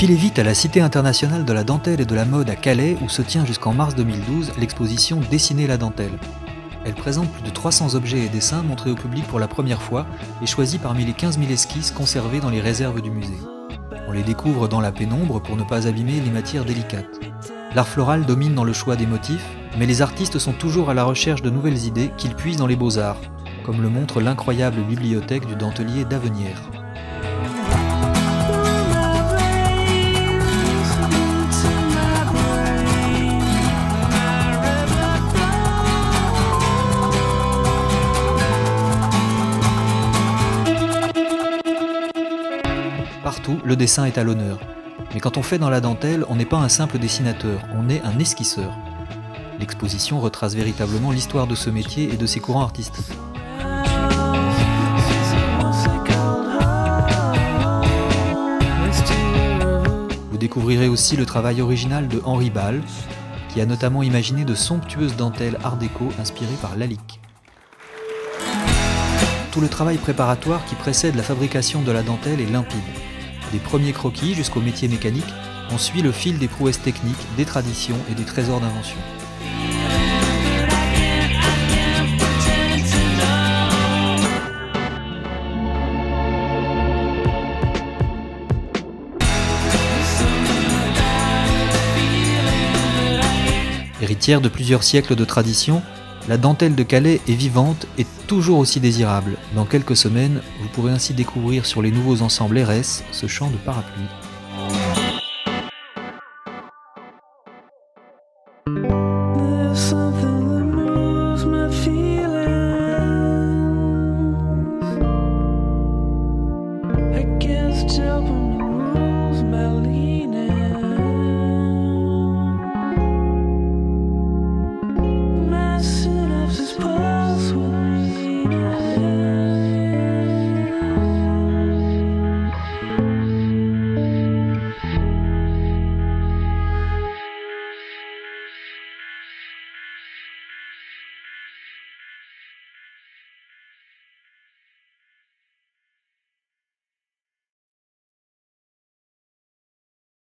Filez vite à la Cité internationale de la dentelle et de la mode à Calais où se tient jusqu'en mars 2012 l'exposition Dessiner la dentelle. Elle présente plus de 300 objets et dessins montrés au public pour la première fois et choisis parmi les 15 000 esquisses conservées dans les réserves du musée. On les découvre dans la pénombre pour ne pas abîmer les matières délicates. L'art floral domine dans le choix des motifs, mais les artistes sont toujours à la recherche de nouvelles idées qu'ils puisent dans les beaux-arts, comme le montre l'incroyable bibliothèque du dentelier d'Avenières. Partout, le dessin est à l'honneur. Mais quand on fait dans la dentelle, on n'est pas un simple dessinateur, on est un esquisseur. L'exposition retrace véritablement l'histoire de ce métier et de ses courants artistiques. Vous découvrirez aussi le travail original de Henri Ball, qui a notamment imaginé de somptueuses dentelles art déco inspirées par Lalique. Tout le travail préparatoire qui précède la fabrication de la dentelle est limpide. Des premiers croquis jusqu'au métier mécanique, on suit le fil des prouesses techniques, des traditions et des trésors d'invention. Héritière de plusieurs siècles de tradition, la dentelle de Calais est vivante et toujours aussi désirable. Dans quelques semaines, vous pourrez ainsi découvrir sur les nouveaux ensembles RS ce champ de parapluie.